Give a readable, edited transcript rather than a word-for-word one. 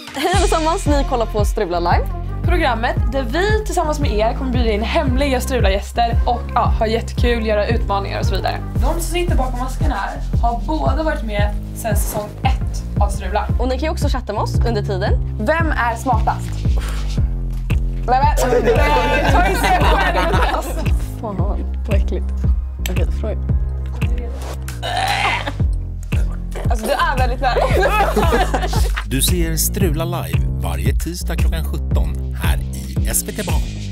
Hej allesammans, ni kollar på Strula Live. Programmet där vi tillsammans med er kommer bjuda in hemliga Strula-gäster och ha jättekul, göra utmaningar och så vidare. De som sitter bakom masken här har båda varit med sedan säsong 1 av Strula. Och ni kan ju också chatta med oss under tiden. Vem är smartast? Ta en scen själv! Fan, vad äckligt. Okej, fråga. Alltså du är väldigt nära. Du ser Strula Live varje tisdag klockan 17 här i SVT Barn.